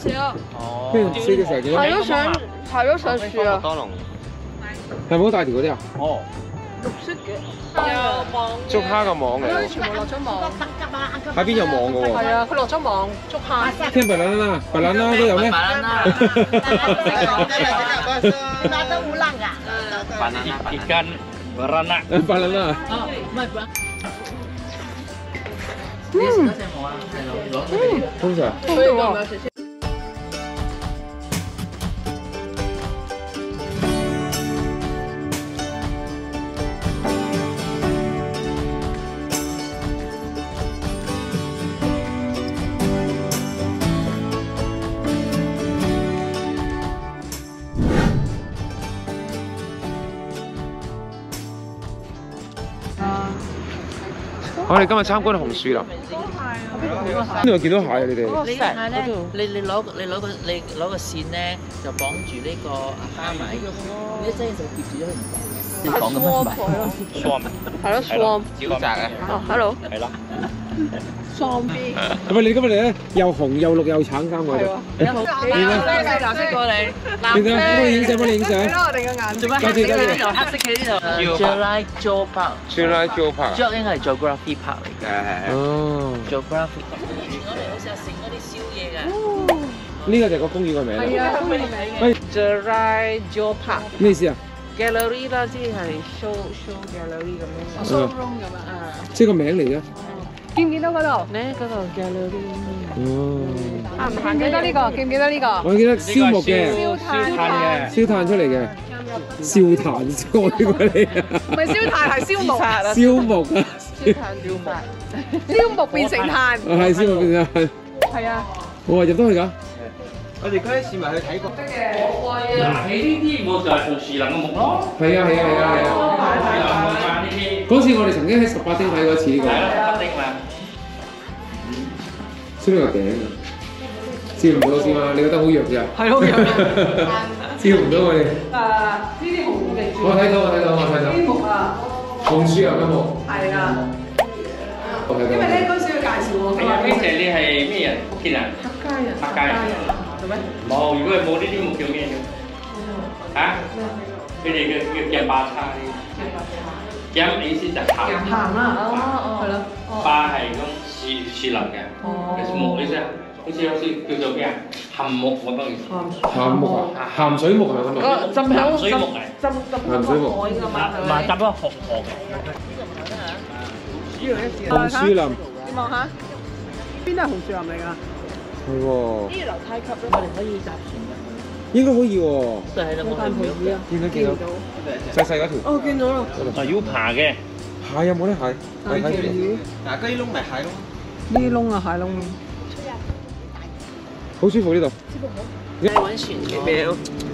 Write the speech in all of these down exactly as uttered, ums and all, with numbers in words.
少。 哦。 咩四隻蛇幾多？ 係咯，想係咯，想試啊。 多龍係咪好大條嗰啲啊？ 哦。 綠色嘅。有網。 捉蝦個網嚟喎。 全部落咗網。 喺邊有網嘅喎？ 係啊，佢落咗網捉蝦。 聽白蘭啦，白蘭啦都有咩？ 白蘭啦。 那都烏冷㗎。 ikan barana. Banana. Oh, my bro. 嗯。 通常。 可以嗎？ 我哋今日參觀紅樹林。 邊度見到蟹啊？你哋？ 你係咧，你你攞你攞個你攞個線咧，就綁住呢個蝦米，你真係就疊住咗佢唔到嘅。你講咁樣咪 Swam 係咯 ，swam。 沼澤啊！ 哦，hello。 係啦。 swam B。 係咪你今日嚟咧？又紅又綠又橙啱我哋。 係喎。藍色過你。 你睇，幫你影相，幫你影相。 係咯，我哋嘅顏色。 做乜黑色嘅呢度？黑色嘅呢度 ？July Joe Park。 July Joe Park。 Joe 應該係 Geography Park 嚟嘅。 哦。 Geography。以前我哋好似有食嗰啲宵夜㗎。 呢個就係個公園個名。 係啊，公園名。 喂 July Joe Park。 咩意思啊 gallery 啦，即係 show show gallery 咁樣。show room 咁樣啊。 即係個名嚟嘅。 見唔見到嗰度？咧嗰度 gallery。 哦。 啊，唔行記得呢個，記唔記得呢個？ 我記得燒木嘅， 燒炭嘅， 燒炭出嚟嘅，燒炭過呢個嚟啊！ 唔係燒炭，係燒木。 燒木啊！ 燒炭燒木，燒木變成炭。 係燒木變成炭。 係啊。 我話入得去㗎。 我哋嗰啲市民去睇過。 嗱，你呢啲木就係紅樹林嘅木咯。 係啊係啊係啊係啊！ 紅樹林木嘛呢啲。 嗰次我哋曾經喺十八丁睇過一次呢個。 係啦，十八丁嘛。 燒呢個頂啊！燒唔到先嘛？你覺得好弱咋？ 係好弱。 燒唔到我哋。 誒，呢啲紅木地磚。 我睇到我睇到我睇到。 呢啲木啊。 紅樹林嘅木。 係啊。 我睇到。 因為咧嗰時佢介紹我。 係啊 ，Miss 你係咩人？福建人。 客家人。 客家人。 做咩？ 冇，如果係冇呢啲木叫咩嘅？嚇？佢哋嘅叫嘅巴叉呢？嘅意思就係鹹。 鹹啦，哦哦，係咯。 巴係咁樹樹林嘅，木呢隻好似好似叫做咩啊？鹹木咁樣意思。 鹹木啊，鹹水木係咪咁啊？ 浸鹹水木嚟。 浸浸鹹水木。 海㗎嘛， 唔係浸咗河河嘅。 紅樹林。 你望下，邊都係紅樹林嚟㗎。 係喎。 呢個樓梯級咧，我哋可以搭船㗎。 應該可以喎。 就係啦，我哋唔要。 見到見到。細細嗰條。 哦，見到啦。 啊，要爬嘅。 蟹有冇咧蟹？ 大條魚。 嗱，嗰啲窿咪蟹窿。 呢啲窿啊，蟹窿。 好舒服呢度。 你揾船嘅表。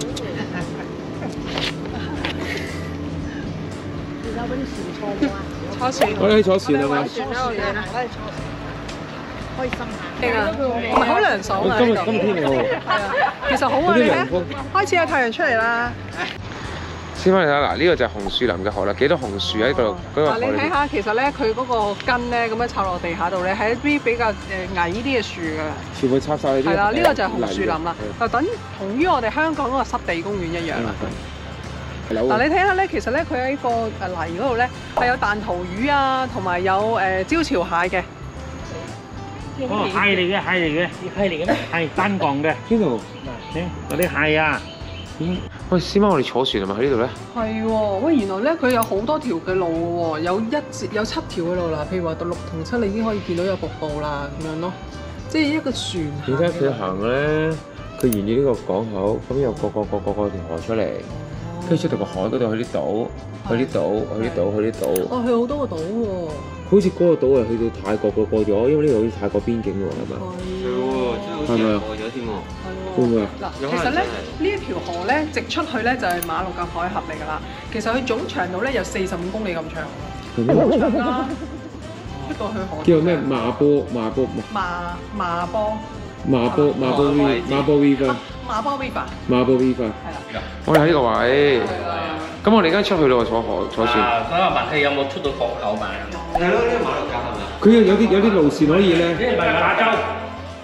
而家嗰啲船坐冇啊？ 坐船。 我哋去坐船係咪？ 船啦，我哋。 我哋坐船。開心下。 勁啊！唔係好涼爽啊！ 今日今日天氣好。 係啊，其實好啊，你睇，開始有太陽出嚟啦。 先翻嚟睇嗱，呢個就係紅樹林嘅河啦，幾多紅樹喺度嗰個河嗱， 裏邊。 你睇下，其實咧佢嗰個根咧咁樣插落地下度咧，係一啲比較誒矮啲嘅樹㗎。 全部插晒啲。 係啦，呢個就係紅樹林啦，就等同於我哋香港嗰個濕地公園一樣啦。嗱，你睇下咧，其實咧佢喺個誒泥嗰度咧係有彈塗魚啊，同埋有誒招潮蟹嘅。 哦，蟹嚟嘅，蟹嚟嘅，蟹嚟嘅咩？係單槓嘅。 邊度？ 嗱，嗰啲蟹啊。 喂，師媽，我哋坐船係咪喺呢度咧？ 係喎，喂，原來咧佢有好多條嘅路嘅喎，有一節有七條嘅路啦。譬如話到六同七，你已經可以見到有瀑布啦，咁樣咯。即係一個船。 點解佢行咧？佢沿住呢個港口，咁又個個個個個條河出嚟，跟住出到個海嗰度去啲島，去啲島，去啲島，去啲島。 哦，去好多個島喎。 好似嗰個島係去到泰國嗰過咗，因為呢度好似泰國邊境喎，係咪？ 係喎，真係好似過咗添喎。 會唔會啊？ 嗱，其實咧呢一條河咧直出去咧就係馬六甲海峽嚟㗎啦。其實佢總長度咧有四十五公里咁長。 係咩？ 長啦，一個去河。 叫咩？馬波馬波馬馬波。 馬波馬波 V 馬波 V 花。 馬波 V 花。 馬波 V 花。 係啦。 我哋喺呢個位。咁我哋而家出去咯，坐河坐船。 啊，所以問佢有冇出到港口嘛？ 係咯，呢個馬六甲係咪？ 佢有啲有啲路線可以咧。 呢係咪馬洲？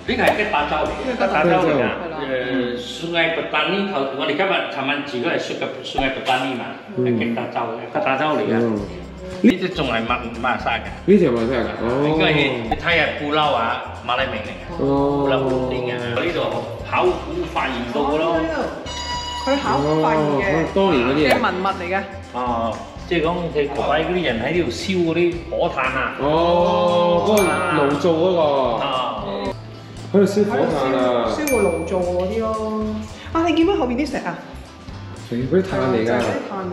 呢個係吉打州嚟嘅，吉打州嚟㗎。誒，蘇艾布丹尼頭，我哋今日尋晚住嗰係蘇嘅蘇艾布丹尼嘛，係吉打州嘅，吉打州嚟㗎。呢隻仲係馬馬來西亞嘅。 呢條馬來西亞㗎。哦。 應該係你睇下布撈啊，馬來名嚟嘅。 哦。 布撈布丁嘅，呢度考古發現到嘅咯。 佢考古發現嘅。 當年嗰啲嘅文物嚟嘅。 哦。即係講佢國外嗰啲人喺呢度燒嗰啲火炭啊！ 哦，嗰個爐灶嗰個。啊！喺度燒火炭啊！ 燒個爐灶嗰啲咯。啊！你見唔見後邊啲石啊？ 係嗰啲炭嚟㗎。 炭。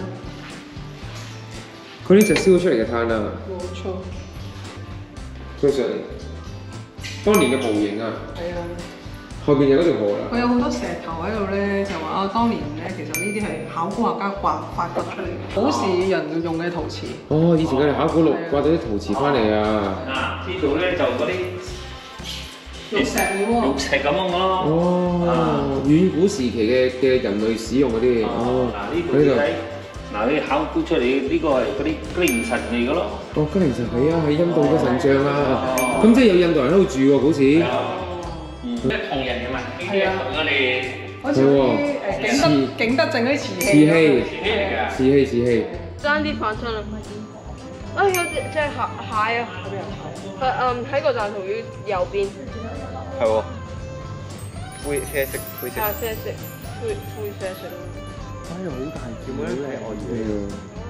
佢呢隻燒出嚟嘅炭啊！ 冇錯。 佢上當年嘅模型啊！ 係啊。 後邊有嗰條河啦。 佢有好多石頭喺度咧，就話啊，當年咧其實呢啲係考古學家刮發掘出嚟嘅，古時人用嘅陶瓷。 哦，以前佢哋考古錄刮到啲陶瓷翻嚟啊！ 啊，呢度咧就嗰啲玉石嚟喎。 玉石咁樣嘅咯。 哦，遠古時期嘅嘅人類使用嗰啲。哦， 嗱呢度你睇，嗱你考古出嚟呢個係嗰啲吉靈神嚟嘅咯。 哦，吉靈神係啊，係印度嘅神像啊！咁即係有印度人喺度住喎，好似。 即係銅人嘅嘛，呢啲係我哋好似啲誒景德景德鎮嗰啲瓷器。瓷器嚟㗎。 瓷器瓷器。 爭啲反出啦！啊有隻隻蟹蟹啊！係嗯喺個大圖魚右邊。 係喎。灰啡色灰色。 啊啡色，灰灰啡色。 哎呀好大條咩？係外語。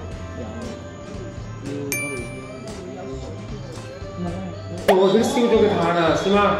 有。哦，嗰啲燒咗嘅炭啊，是嗎？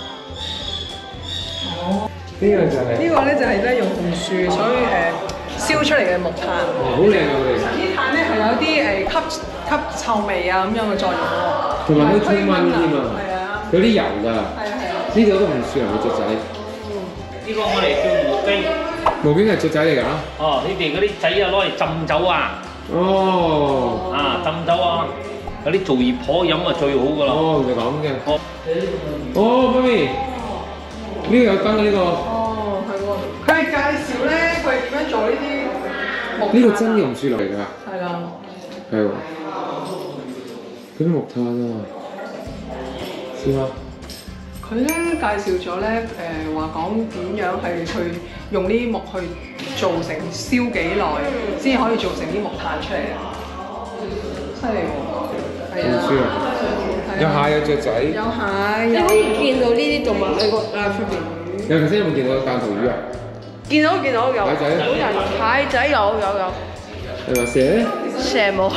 呢個就係呢個咧就係咧用紅樹所以誒燒出嚟嘅木炭。 好靚啊！佢哋呢炭咧係有啲誒吸吸臭味啊咁樣嘅作用喎。 同埋可以推蚊添啊！ 係啊。 有啲油㗎。係啊係啊。呢度都紅樹林嘅雀仔。 呢個我哋叫毛經。 毛經係雀仔嚟㗎？ 哦，你哋嗰啲仔啊攞嚟浸酒啊。 哦。 啊，浸酒啊！嗰啲做熱婆飲啊最好㗎啦。 哦，就咁嘅。哦，媽咪。呢個有燈啊！呢個哦，係喎，佢係介紹咧，佢係點樣做呢啲木炭。 呢個真榕樹嚟㗎。 係啦。 係喎。嗰啲木炭啊，試下。 佢咧介紹咗咧，誒話講點樣係去用呢啲木去做成燒幾耐，先可以做成啲木炭出嚟啊！犀利喎。係啊。 榕樹啊！有蟹有雀仔， 有蟹， 你可以見到呢啲動物喺個啊出邊。 有頭先有冇見到彈塗魚啊？ 見到見到有。 蟹仔。 好人蟹仔有有有。 係話蛇咧？ 蛇冇。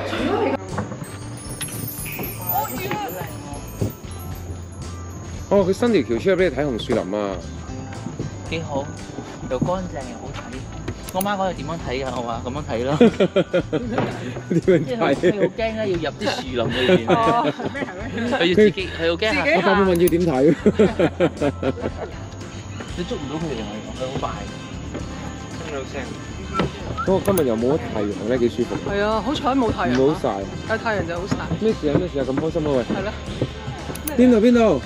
哦，佢伸條橋出嚟俾你睇紅樹林啊！ 幾好，又乾淨又好睇。我媽講佢點樣睇㗎？我話咁樣睇咯。 點樣睇？ 佢好驚咧，要入啲樹林裏邊。哦，佢要自己，佢好驚嚇。 我發問要點睇？ 你捉唔到佢哋嚟講，佢好快。 聽到聲。 不過今日又冇乜太陽咧，幾舒服。 係啊，好彩冇太陽。 唔好曬。 有太陽就好曬。 咩事啊？咩事啊？咁開心啊喂！ 係咯。 邊度邊度？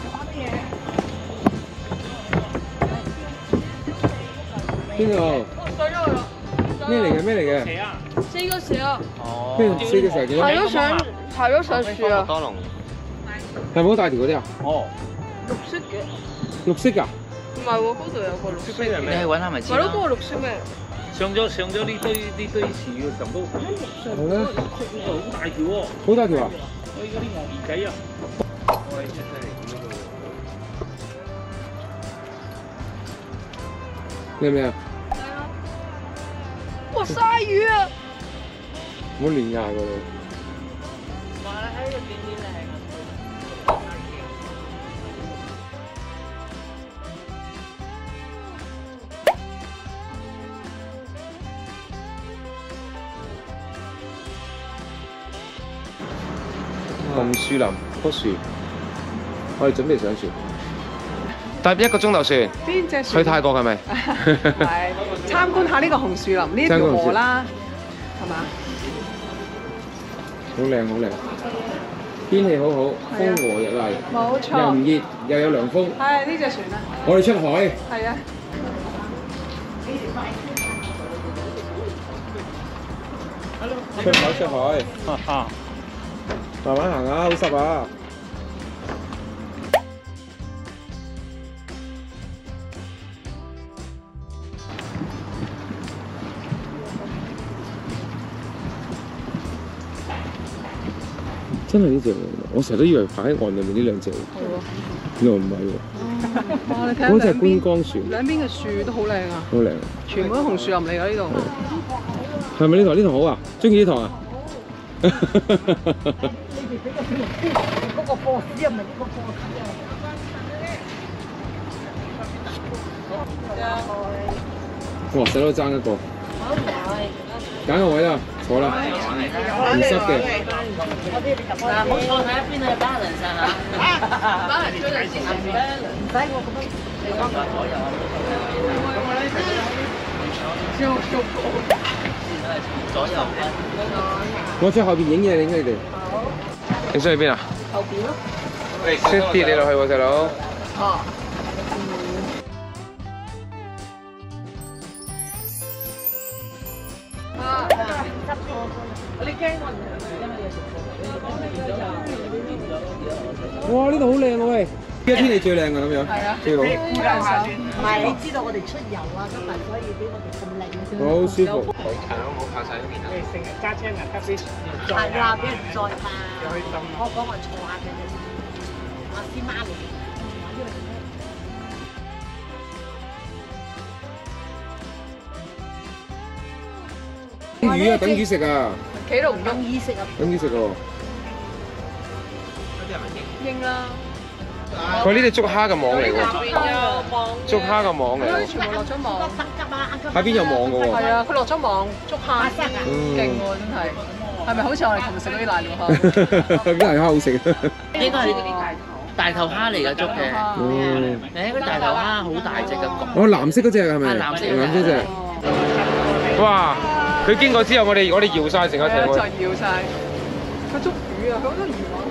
邊度？咩嚟嘅？咩嚟嘅？ 蛇啊！ 四個蛇啊！ 哦。 邊四個蛇幾多？ 爬咗上爬咗上樹啊！ 多龍。 係咪好大條嗰啲啊？ 哦。 綠色嘅。 綠色㗎？ 唔係喎，嗰度有個綠色嘅。 你去揾下咪知係咯， 咯。 嗰個綠色咩？ 上咗上咗呢堆呢堆樹嘅時候都好咧。 好大條喎！ 好大條啊！ 我依家啲鱷魚仔啊！ 咩咩啊？ 哇！鯊魚啊！ 唔好亂嗌喎！紅樹林棵樹，我哋準備上船。搭一個鐘頭船。 邊隻船？ 去泰國係咪？ 係參觀下呢個紅樹林呢條河啦，係嘛？ 好靚好靚，天氣好好，風和日麗， 冇錯， 又唔熱又有涼風。 係呢隻船啊！ 我哋出海。 係啊。 出海出海。慢慢行啊，好濕啊！ 真係呢隻喎，我成日都以為擺喺岸裏面呢兩隻，原來唔係喎。 哇！你睇下嗰隻係觀兩邊光船， 兩邊嘅樹都好靚啊， 好靚。 全部都紅樹林嚟㗎呢度。 係咪呢堂？呢堂好啊？中意呢堂啊？哇！細佬爭一個，揀個位啦，坐啦，唔濕嘅。 嗱，冇錯，睇一邊係 balance 嚇。balance 出嚟先，唔使我咁樣，你講下左右啊。左右我喺後邊影嘢，影你哋。 你想去邊啊？ 後邊咯。 識跌你落去喎，細佬。 哦。啊！你驚我唔哇！呢度好靚喎，喂！呢個天氣最靚㗎咁樣。係啊。最好。 唔係，你知道我哋出遊啊，今日所以俾我哋咁靚啫。 好舒服。 係咯，冇靠晒呢邊啊。 成日揸車啊，揸車係啊，俾人載嘛。我講我坐下嘅啫，我師媽嚟。 魚啊，等魚食啊！ 企度唔等魚食啊！ 等魚食喎。 應啦。 佢呢啲捉蝦嘅網嚟喎，捉蝦嘅網嚟喎。 全部落咗網。 下邊有網嘅喎。 係啊，佢落咗網捉蝦，勁喎真係。係咪好似我哋琴日食嗰啲瀨尿蝦？ 啲瀨蝦好食。 應該係大頭蝦嚟㗎捉嘅。 哦。 你睇嗰大頭蝦好大隻嘅角。 哦，藍色嗰隻係咪？ 係藍色藍色隻。 哇！佢經過之後，我哋我哋搖晒成個艇就喎。 搖晒。佢捉魚啊！佢好多魚網。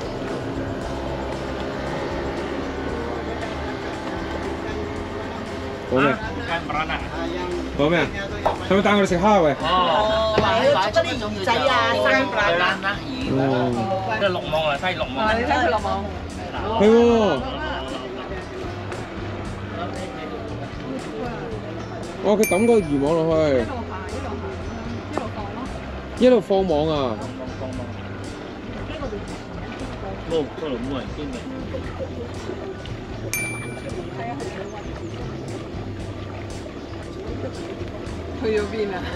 講咩？講咩啊？係咪帶我哋食蝦喂？ 哦，擺咗啲魚仔啊，生擺啦， 哦。 即係落網啊，低落網。 啊！你睇佢落網。 係喎。哦，佢抌個魚網落去。一路放網啊！ 冇，嗰度冇人經嘅。 去咗邊啊？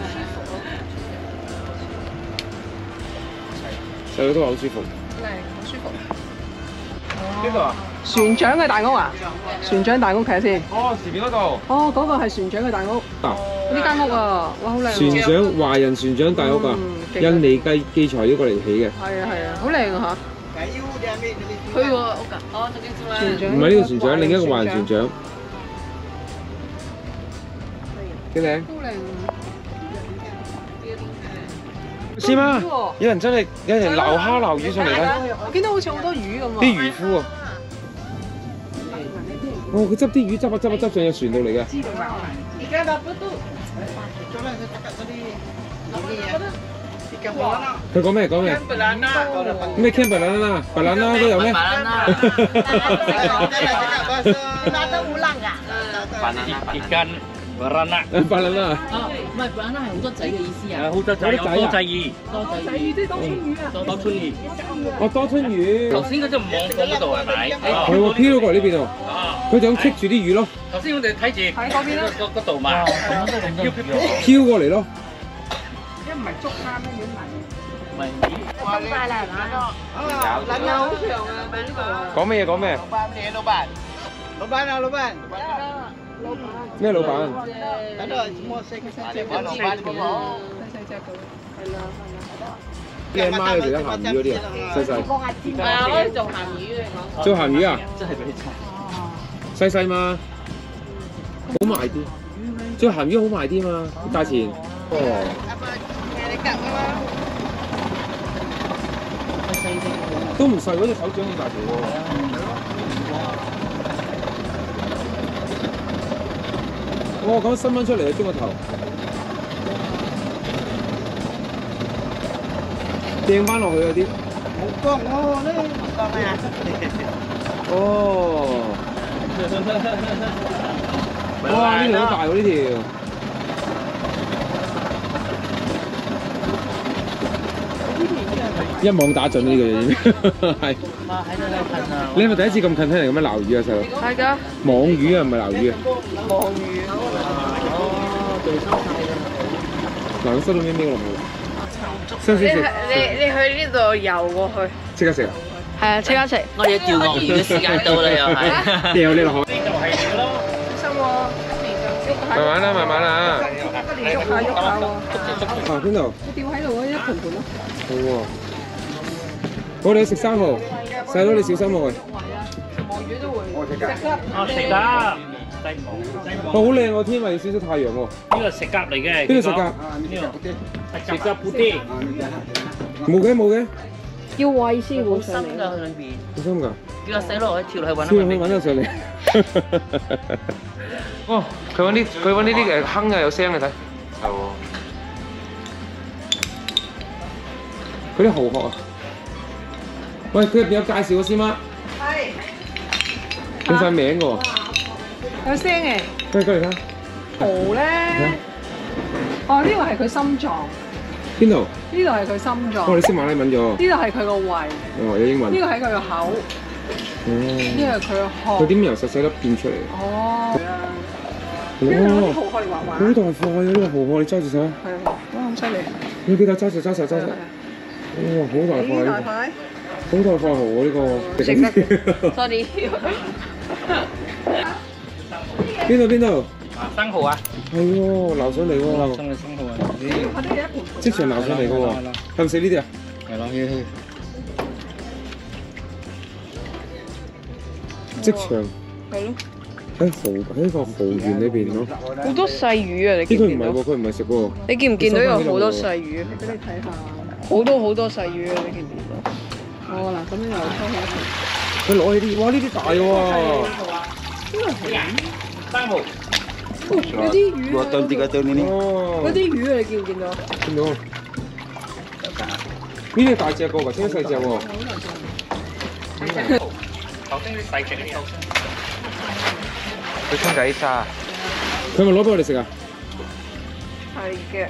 細佬都話好舒服。 靚，好舒服。 邊度啊？ 船長嘅大屋啊！船長大屋睇下先。 哦，前面嗰度。 哦，嗰個係船長嘅大屋。 啊！ 呢間屋啊，哇，好靚。 船長華人船長大屋啊，印尼計器材呢個嚟起嘅。 係啊係啊，好靚啊嚇！ 佢個屋㗎，哦，仲記住啦。 船長。 唔係呢個船長，另一個華人船長。幾靚？ 好靚。 師媽，有人真係有人撈蝦撈魚上嚟睇。 我見到好似好多魚咁喎。 啲漁夫啊！哦，佢執啲魚執下執下執上隻船度嚟嘅。 而家立都做咩？佢特嗰啲啲嘢。 佢講咩講咩？咩 can banana banana 都有咩？ ikan banana。 banana。 哦，唔係 banana 係好多仔嘅意思啊。 好多仔，有多仔魚。 多仔魚即係多春魚啊！ 多春魚。 哦，多春魚。 頭先嗰隻網放嗰度係咪？ 係喎，飄咗過嚟呢邊喎。佢就咁棘住啲魚咯。 頭先我哋睇住喺嗰邊啦， 嗰度嘛。 飄過嚟咯。 一唔係捉蝦咩？要問。 咪咁快啦係嘛？ 兩日好長啊！喺呢度啊。 講咩嘢講咩？ 老闆，你老闆，老闆啊，老闆。 咩老闆？ 喺度摸色嘅細隻嘅老闆咁喎。 細細隻嘅，係啦係啦。 你阿媽你食得鹹魚嗰啲啊？細細。 係啊，可以做鹹魚嚟講。 做鹹魚啊？ 真係俾你細細嘛，好賣啲。做鹹魚好賣啲嘛，價錢。哦。都唔細，嗰隻手掌咁大條喎。哦，咁伸翻出嚟啊，中個頭，掟翻落去嗰啲。 冇光我呢，光咩啊？ 哦。哇！呢條好大喎，呢條。 一網打盡呢個嘢已經係。 哇！喺度有近啊！ 你係咪第一次咁近睇嚟咁樣撈魚啊，細路？ 係㗎。 網魚啊，唔係撈魚啊。 網魚。 哦，做收晒㗎。 嗱，我收到咩咩落去？ 你你你去呢度游過去。 即刻食啊！ 係啊，即刻食。 我哋釣鱷魚嘅時間到啦，又係。 掉你落去。 呢度係嘅咯。 小心喎。 慢慢啦，慢慢啦。 喐下喐下喎。 啊，邊度？ 吊喺度嗰一盤盤咯。 好喎。我哋去食生蠔，細佬你小心喎。 望魚都會。 我食㗎。我食㗎。西蒙，西蒙。 好靚喎，天啊，要少少太陽喎。 呢個食鴿嚟嘅。 邊度食鴿？ 呢個食鴿布丁。 冇嘅冇嘅。 要餵先會深上嚟。 㗎佢裏邊。 好深㗎。 叫個細路可以跳落去揾跳落去揾到上嚟。哦，佢揾啲佢揾呢啲誒坑啊，有聲嘅睇。係喎。嗰啲蠔殼啊！喂，佢入邊有介紹嘅先嗎？係。有晒名嘅喎。 有聲嘅。 過嚟過嚟睇。 蠔咧，哦呢個係佢心臟。 邊度？ 呢度係佢心臟。 哦，你識馬來文咗？ 呢度係佢個胃。 哦，有英文。 呢個係佢個口。 哦。 呢個係佢個殼。 佢點由細細粒變出嚟？ 哦。 哇！ 蠔可以畫畫。 好大塊啊！呢個蠔殼，你揸住手。 係啊，哇咁犀利。 你記得揸住揸手揸手。哇！好大塊。 大塊。 好大塊蠔喎呢個。 食得。Sorry。 邊度邊度？ 啊，生蠔啊！ 係喎，撈上嚟喎。 生嘅生蠔啊！ 即場撈上嚟嘅喎。係咪食呢啲啊？ 係咯，要去。 即場。 係咯。 喺蠔喺個蠔園裏邊咯。 好多細魚啊！你呢見唔見到？ 個唔係喎，佢唔係食喎。 你見唔見到有好多細魚？ 俾你睇下。 好多好多細魚啊！你見唔見到？ 哦嗱，咁樣又收起一盤。 佢攞起啲，哇！呢啲大喎。 生蠔。 有啲魚。 Dua tahun tiga tahun ini. 哦。 嗰啲魚你見唔見到？ 見到。呢啲大隻個喎，真係細隻喎。 頭先啲細隻啲有聲。 佢沖仔沙。佢咪攞俾我哋食啊？ 係嘅。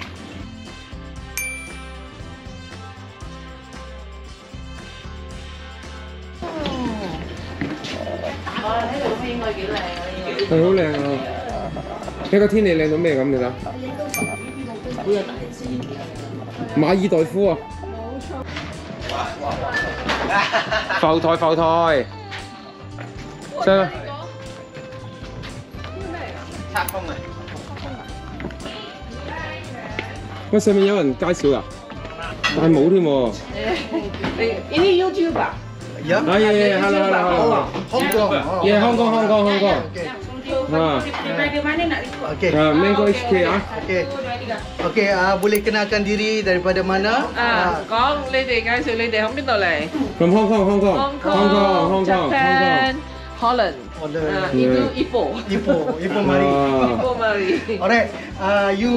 哇！呢度邊應該幾靚啊！呢係好靚啊！呢個天氣靚到咩咁你睇？ 個好有大自然。 馬爾代夫啊！浮台浮台。細佬。 拆封啊！ 喂，上面有人介紹㗎，但係冇添喎。 你呢 YouTube 啊？ Ya. Ah, ya, ya, halo, halo, halo. Hong Kong. Ya, Hong Kong, Hong Kong, Hong Kong. Ha. Okey. Ha, Mango H K ah. Okey. Okey, ah boleh kenalkan diri daripada mana? 啊，講你哋介紹你哋喺邊度嚟 From Hong Kong, Hong Kong. ？Hong Hong Kong, Hong Kong, Hong Japan, Kong. Holland. Holland. Ah, itu Ipoh. Ipoh, Ipoh Mari. Ah. Ipoh Mari. Alright, uh, you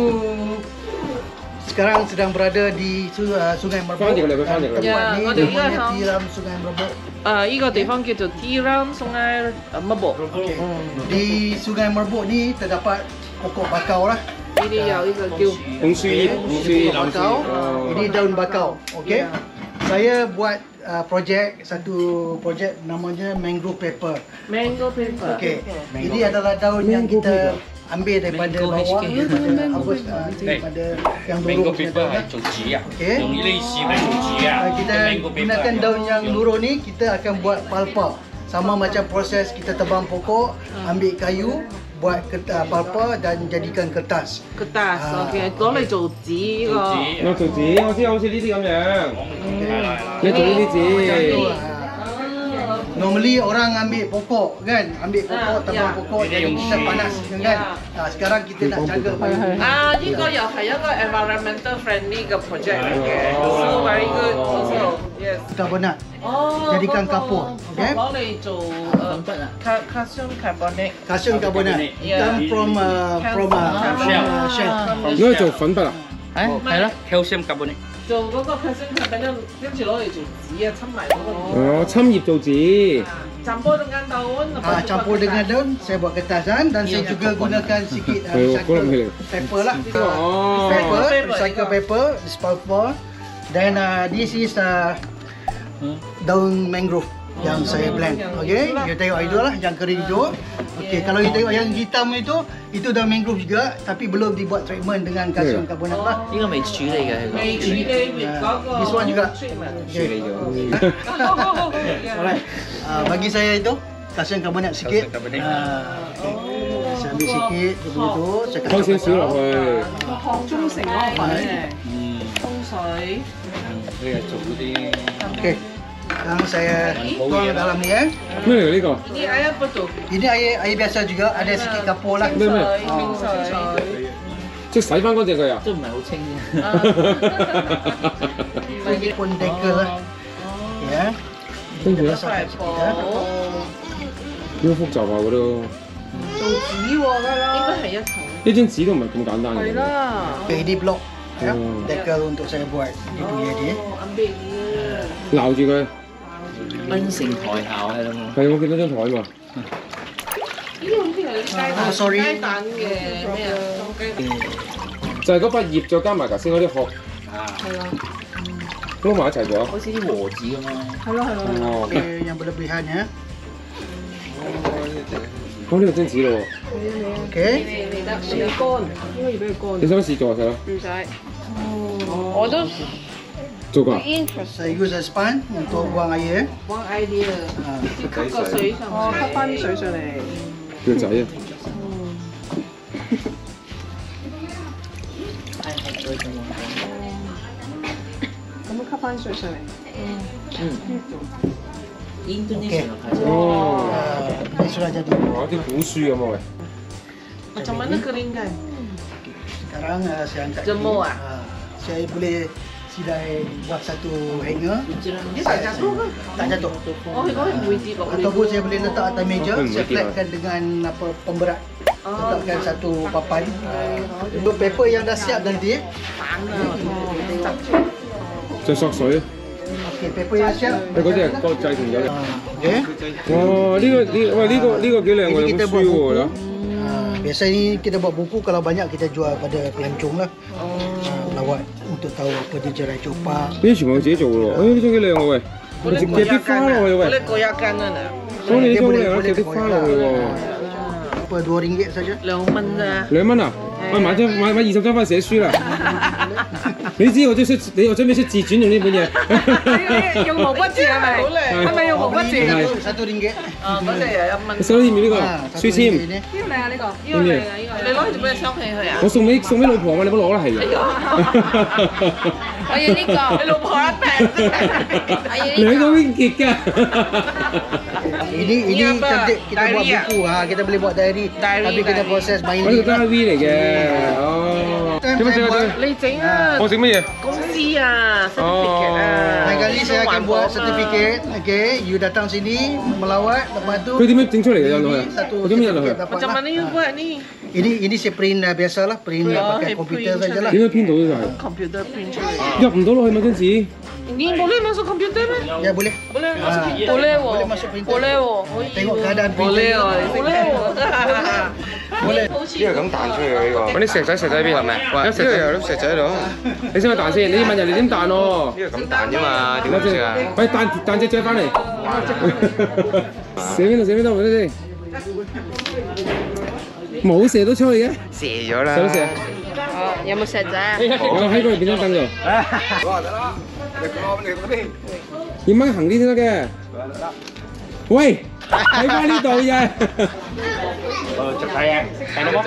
sekarang sedang berada di su- uh, Sungai Merbok. 翻譯嚟，佢翻譯嚟。 Ya, Tempat ni 我哋而家 namanya 響 Tiram Sungai Merbok. 誒依個地方叫做 Tiram Sungai Merbok。 Di Sungai Merbok ni terdapat pokok bakau lah. 呢啲有呢個叫紅樹葉，紅樹葉， Pokok bakau. Oh. Ini daun bakau. Okey. Saya buat uh, projek satu projek namanya mangrove paper. mango paper。 Okey. Ini adalah daun yang Mango kita ambil daripada Mango bawah H K. daripada habis uh, daripada yang Mango luruh punya paper daun. 係做紙啊， Okey. 用呢啲紙嚟做紙啊。 Uh, kita Mango paper gunakan daun yang luruh ni, kita akan buat palpa. Sama macam proses kita tebang pokok, ambil kayu, buat kertas, palpa dan jadikan kertas. kertas。 啊 OK，攞嚟做紙呢個。 做紙我做紙，我知好似呢啲咁樣。 係係係。 你做呢啲 Macam tu. 紙。 ah. Normally orang ambil pokok kan, ambil pokok, Ah, tebang ya. pokok, Dia jadi yung kita si- panas kan. Ya. Ah, sekarang kita nak jaga kayu. 啊，呢個又係一個 environmental friendly 嘅 project 嚟嘅，so very good also yes。 Karbonat. 哦， Jadikan kapur, okay? 攞嚟做誒 ca- calcium carbonate。 Calcium carbonate. Ya. Come from uh, from uh, from uh, shell. 攞嚟做粉筆啊？ 誒係咯。 calcium carbonate。 做嗰個 calcium carbonate，跟住攞嚟做紙啊，侵埋嗰個。 哦，侵葉做紙。 campur dengan daun. Ah, campur dengan daun, saya buat kertasan dan saya juga gunakan sikit uh, Ayo, recycle kurang boleh. paper lah. Oh. Paper, recycle paper, dispulper. Dan uh, this is uh, daun mangrove yang saya blend. Okey, you tengok itu lah yang kering itu. Okey, kalau you tengok yang hitam itu, itu daun mangrove juga tapi belum dibuat treatment dengan kalsium karbonat lah. 呢個未處理嘅， 未處理未嗰個 This one juga. Okey. Alright. Uh, bagi saya itu kalsium karbonat sikit. Uh, saya ambil sikit begitu. Saya 開少少落去。 學中成嗰個粉咧，風水。 Okey. Sekarang saya tuang ke dalam ni eh. 咩嚟㗎呢個？ Ini air apa tu? Ini air air biasa juga, ada sikit kapur lah. 咩咩？ 冰水。 即係洗翻乾淨佢啊？ 都唔係好清啫。 Sedikit pun dekel lah. Ya. 跟住咧， Biasa sikit ya. 好複雜啊！嗰都。 做紙喎，㗎啦。應該係一桶。 呢張紙都唔係咁簡單嘅。 係啦。 Okay, ini blok. Ya. Oh. Dekel untuk saya buat dia punya dia. Ambil dia. 鬧住佢。 溫城台校係啦嘛。 係我見到張台嘛。 呢個好似係雞蛋 sorry 雞蛋嘅咩啊？雞蛋。 就係嗰塊葉再加埋頭先嗰啲殼。 係啦。 撈埋一齊咗。 好似啲和子咁啊。 係咯係咯。 哦。 Okay, yang berlebihan ya. 哦，呢個張紙咯喎。 Okay. 你得你要乾，應該要俾佢乾。 你使唔使試做啊，細佬？ 唔使。我都做過啊？ interest Saya use a sponge untuk buang air. one idea， Ah. 吸個水上哦， 去。 吸翻啲水上嚟。 叫仔啊！ 咁樣吸翻水上嚟。 印度尼西亞開始。 哦， Ah, ini sudah jadi. 哇！啲古書咁啊喂。 Macam mana keringkan? Sekarang uh, saya angkat. Jemur ah? Ah, saya boleh sidai buat satu hanger. Dia tak jatuh ke? Tak jatuh. Oh, kau boleh tiba boleh. Ataupun saya boleh letak atas meja, Hmm, saya boleh flatkan dengan apa pemberat. Letakkan satu papan. Ah, untuk paper yang dah siap nanti. 再索水啊！ Okey, paper yang siap. 你嗰啲係個製成咗嘅。 Ah, okey. 哇！呢個呢喂呢個呢個幾靚喎， Ini 有 kita 本 buat 書 buku. 喎。 Ah, biasa ni kita buat buku, kalau banyak kita jual pada pelancong lah. Ah, lawat untuk tahu apa dia jerai copak. 呢啲全部自己做嘅喎。誒呢張幾靚喎喂，我直夾啲花落去喂。 Boleh goyahkan kan? 我哋呢張好靚啊，夾啲花落去喎。 Apa dua ringgit saja. 兩蚊咋？ 兩蚊啊？喂，買張買買二十張翻去寫書啦。你知我最識你我準備識自轉用呢本嘢。 用毛筆字係咪？係咪用毛筆字？ Satu, satu ringgit. 啊，嗰隻又一蚊。 你收到要唔要呢個 Ah, 書 satu 籤？ ringgit ni. 呢個靚啊呢個。 呢個嚟啊！呢個你攞去做咩收起佢啊？ 我送俾送俾老婆嘛，你唔好攞啦係啊。 我要呢個。你老婆一病真係。我要呢兩個 ringgit 㗎。 Ini ini cantik kita buat buku ha, kita boleh buat diary. Tapi kita proses 我呢 binding. 個都係 V 嚟嘅。哦。點樣整啊？ 個。你整啊！ 我整乜嘢？ 公司啊，certificate 啊。 Lain kali saya akan buat sertifikat. Okey, you datang sini melawat, lepas tu 佢點樣整出嚟嘅印落去啊？ satu 佢點樣印落去 sertifikat 啊？ dapat Macam lah. mana you buat ni? Ini ini saya print uh, biasalah, print Oh, uh, pakai eh, komputer print sajalah. 點樣編到呢個係？ Computer print 出嚟。 入唔到落去嘛張紙。 Ini boleh masuk komputer meh? Ya boleh. Boleh Ah, masuk. Boleh wo. boleh masuk printer. Boleh wo. Tengok keadaan printer. Boleh wo. Boleh wo. Boleh. 呢個咁彈出去嘅呢個。 揾啲石仔石仔喺邊係咪？喂，呢個又有粒石仔喺度。你先去彈先，你要問人哋點彈喎？ 呢個咁彈啫嘛，點解識啊？ 喂，彈彈隻雀翻嚟。射邊度？射邊度？睇先。冇射到出去嘅。 射咗啦。 射到射。 哦，有冇石仔啊？ 我喺嗰度變張凳度。要掹行啲先得嘅。喂，喺翻呢度啫。 Ờ, chụp tay em, tay nó bóc.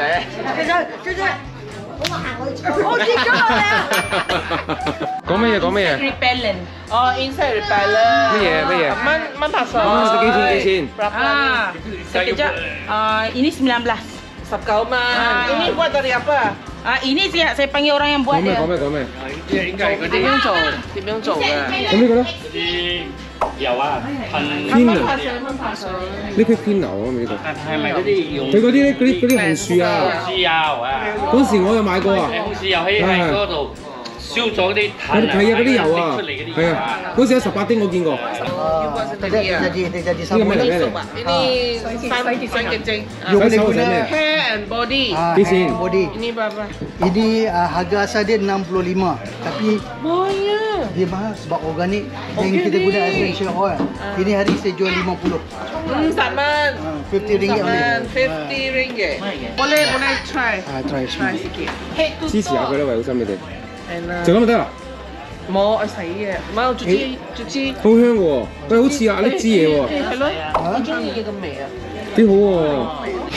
Có mấy嘢? Có mấy嘢? Repellent. Oh, insect repellent. Mấy嘢? Mấy嘢? Man, man pasal. Oh,幾錢？幾錢？ Berapa? Ah, sekejap. Uh, ini sembilan belas. Sekauman. Ah. Ini buat dari apa? Ah, ini saya saya panggil orang yang 講 buat 咩？ dia. 講咩？講咩？ 點樣做？點樣做嘅？ 咁呢個咧？ 啲油啊，噴偏啊！ man pasal. 呢批偏流啊嘛呢個。 係咪嗰啲用佢嗰啲咧，嗰啲嗰啲紅樹啊， 豉油啊？ 嗰時我有買過啊。 紅豉油喺喺嗰度燒咗啲炭啊， 係啊，嗰啲油啊， 出嚟嗰啲係啊，嗰時喺十八丁我見過。 Jadi jadi jadi 呢個咩嚟咩嚟？ Ini sakit sakit ceng. You boleh Saya guna tahu Hair and body. ah, Di sini. hand body. Ini berapa? Ini uh, harga asal dia enam puluh lima tapi Banyak. dia mahal sebab organik dan kita guna essential oil. Ini hari saya jual lima puluh. Hmm, Salman. Ah, lima puluh ringgit Salman, boleh. fifty ringgit. Boleh boleh try. Ah, try Try sikit. sikit. Head to 支持下佢啦，為好心你哋。 And uh, 就咁就得啦。 冇我洗嘅，唔係我直接直接。 好香喎，喂，好似啊呢支嘢喎， 係咯，我中意嘅味啊。 幾好喎。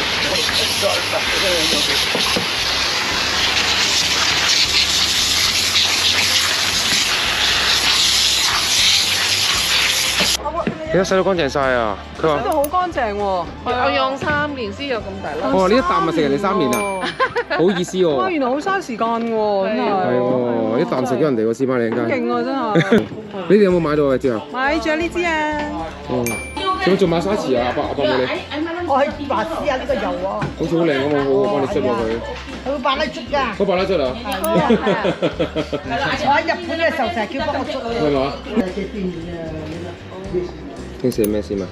你睇洗到乾淨晒啊！佢話洗到好乾淨喎。 我用三年先有咁大粒。 哇！呢一啖咪食人哋三年啊，好意思喎。 哇！原來好嘥時間喎，真係。 係喎，一啖食咗人哋喎，師媽你陣間。 勁喎真係。 你哋有冇買到啊？之後？ 買咗呢支啊。 哦。有冇做馬沙池啊？阿伯阿伯冇你。 我去話試下呢個油喎， 好似好靚咁，好好幫你捽落去。 佢會百粒捽㗎。 嗰百粒捽啊？ 我喺日本嘅時候成日叫幫我捽係嘛？聽寫咩先啊？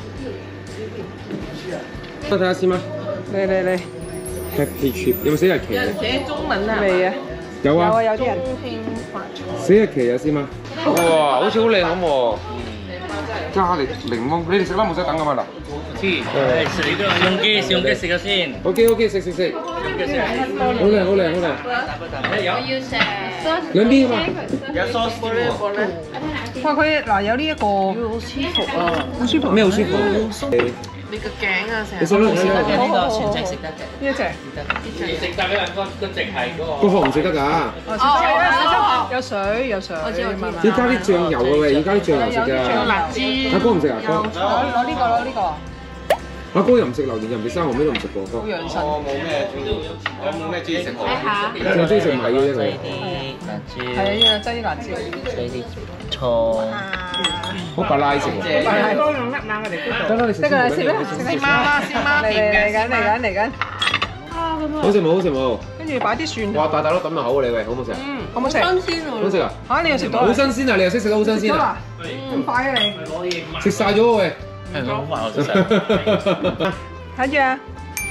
我睇下先啊。 嚟嚟嚟。 Happy Trip 有冇寫日期啊？ 寫中文啊？ 未啊？ 有啊。 有啊，有啲人。 寫日期啊，先啊。哇，好似好靚咁喎。加力檸檬，你哋食啦，冇使等㗎嘛嗱。 知，誒食呢個用機用機食咗先。 OK OK，食食食。 用機食。 好靚好靚好靚。 有。 兩邊啊嘛。 有 sauce 添喎。 哇！佢嗱有呢一個， 好舒服啊！ 好舒服。 咩好舒服？ 你個頸啊，成日。 你想唔想呢呢個全隻食得嘅。 呢一隻。 食得嘅個個淨係嗰個個。 殼唔食得㗎。 哦，有水有水。我知我知。 要加啲醬油嘅喂，要加啲醬油食㗎。 辣椒。 阿哥唔食啊？哥。 攞攞呢個攞呢個。 阿哥又唔食榴蓮，又唔食生蠔，咩都唔食喎。哥。 好養生。 我冇咩，我冇咩中意食過。 淨係中意食米嘅啫佢。 辣椒。 係啊，要擠啲辣椒。 擠啲葱。 好白拉食喎。 多兩粒冷我哋都得啦，你食先。 得㗎，食啦，食先媽啦，先媽嚟掂嘅。 嚟緊嚟緊嚟緊。 好食冇？好食冇？ 跟住擺啲蒜。 哇！大大粒抌入口啊你喂，好唔好食啊？ 嗯，好唔好食？ 新鮮喎。 好食啊？ 嚇！你又食到？ 好新鮮啊！你又識食得好新鮮啊？ 咁快啊你？ 食曬咗喎喂！ 係好快我食晒。 睇住啊！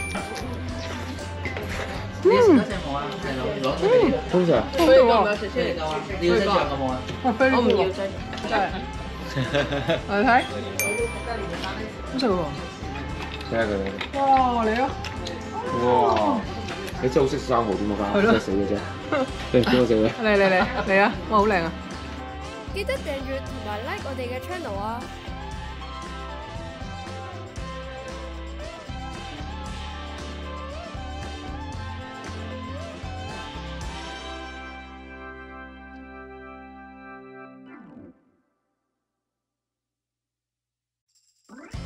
你食嗰隻冇啊？係攞攞出嚟㗎。 好食啊！ 好食喎！ 食出嚟㗎嘛？你要擠醬有冇啊？ 我飛我唔要真係。嚟睇。好食喎！ 睇下佢。 哇！嚟啊！ 哇！你真係好識生蠔點啊？ 係咯， 真係死嘅啫。你點我食咧？ 嚟嚟嚟嚟啊！哇，好靚啊！ 記得訂閱同埋 like 我哋嘅 channel 啊！ you